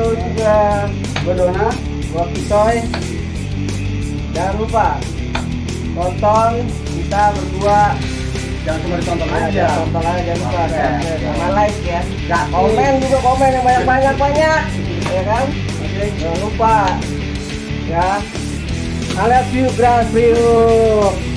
juga gue Dona, gue Kisoy. Jangan lupa tonton kita berdua. Jangan cuma ditonton aja. Tonton aja, jangan lupa sama like ya. Gratis. Komen juga, komen yang banyak ya kan. Jangan lupa ya. I love you, Grasriuk.